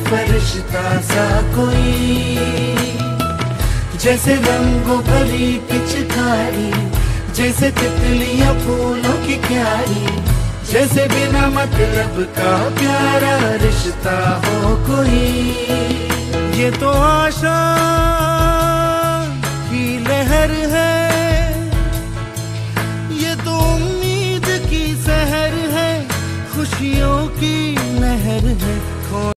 फरिश्ता सा कोई, जैसे रंगों भरी पिचकारी, जैसे तितलियां फूलों की क्यारी, जैसे बिना मतलब का प्यारा रिश्ता हो कोई। ये तो आशा की लहर है